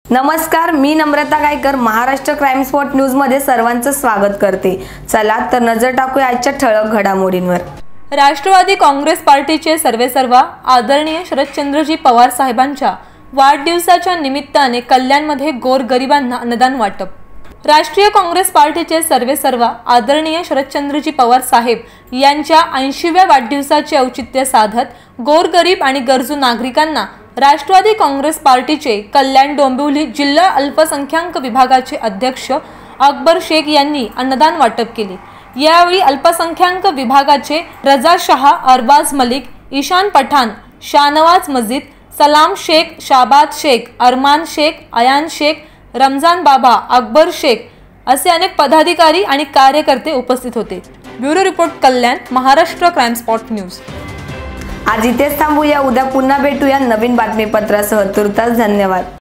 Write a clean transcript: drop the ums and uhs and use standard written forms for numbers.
नमस्कार, मी Namrata Gaikar Maharashtra crime spot news मध्ये सर्वांचं स्वागत करते। चला तर नजर टाकूया आजच्या ठळक घडामोडींवर। राष्ट्रवादी काँग्रेस पार्टीचे सर्वेसर्वा आदरणीय शरदचंद्रजी पवार साहेबांच्या वाढदिवसाच्या निमित्ताने कल्याणमध्ये गोरगरिबांना अन्नदान वाटप। राष्ट्रीय काँग्रेस पार्टीचे सर्वेसर्वा आदरणीय शरदचंद्रजी पवार साहेब यांच्या 80व्या वाढदिवसाचे औचित्य साधत गोरगरीब आणि गरजू नागरिकांना राष्ट्रवादी काँग्रेस पार्टीचे कल्याण डोंबिवली जिल्हा अल्पसंख्याक विभागाचे अध्यक्ष अकबर शेख यांनी अन्नदान वाटप केले। यावेळी अल्पसंख्याक विभागाचे रजा शाह, अरबाज मलिक, ईशान पठाण, शाहनवाज मजीद, सलाम शेख, शाबाद शेख, अरमान शेख, अयान शेख, रमजान बाबा, अकबर शेख असे अनेक पदाधिकारी आणि कार्यकर्ते उपस्थित होते। Bureau report, Kalyan, Maharashtra crime spot news. आज इथेच थांबूया, उद्या पुन्हा भेटूया नवीन बातमीपत्रासह। तुर्तास धन्यवाद।